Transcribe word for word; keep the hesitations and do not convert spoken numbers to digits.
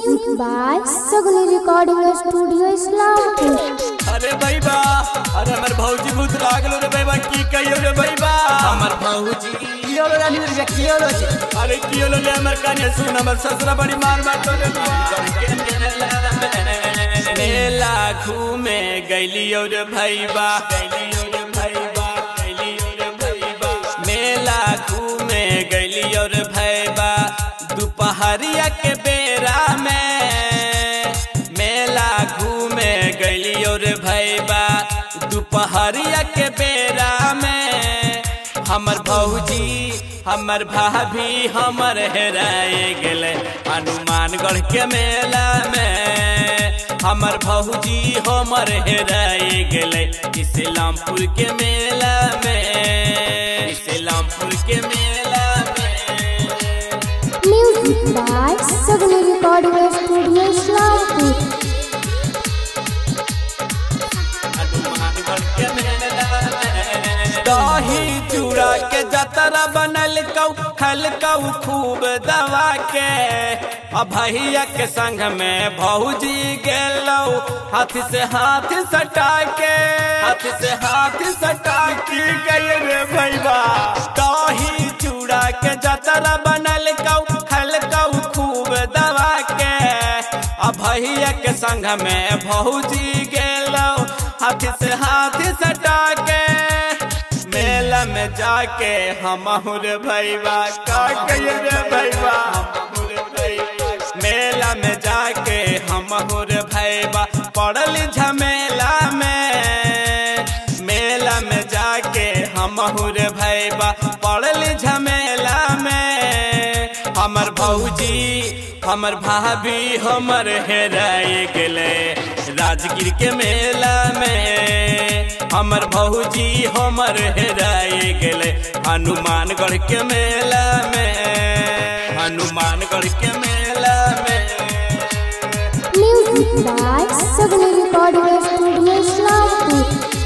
Music by Sagni Recording Studio Islampur। अरे भाई बा अरे हमर भौजी भूत लागलो रे भाई बा की कहियो रे भाई बा हमर भौजी कियो लो रानी रे कियो लो छे अरे कियो लो ले हमर काने सुन हमर ससुरा बड़ी मार मार तो ले मेला घूमे गइलियो रे भाई बा गइलियो रे भाई बा गइलियो रे भाई बा मेला घूमे गइलियो रे भाई बा दोपहरिया के बेरा में मेला घूमे गइलियो रे भाई बा दोपहरिया के बेरा में हमर भौजी हमर भाभी हमर हेराए गेले हनुमानगढ़ के मेला में हमर भौजी हमर हेराए गेले इस्लामपुर के मेला में इस्लामपुर के मेला में Music by Sagni Recording Studio Islampur। दही चूड़ा के जतरा बनल कौ खल कौ खूब दवा के अब भैया के संग में भौजी गेलौ हाथ से हाथ सटा के हाथ से हाथ सटा के गए रे भैया दही चूड़ा के जतरा बनल कौ खल कौ खूब दवा के अब भैया के संग में भौजी गेलौ हाथ से हाथ सटा के मेला में जाके हम रे भैया का कहिए रे भैया मेला में जाके हम रे भैया पड़ल झमेला में मेला में जाके हम रे भैया पड़ल झमेला में हमर भौजी हमर भाभी हमर हेराए गेले राजगीर के मेला में हमर भौजी हमर हेराए गेले हनुमानगढ़ के मेला में हनुमानगढ़ के मेला में Music by Sagni Recording Studio Islampur।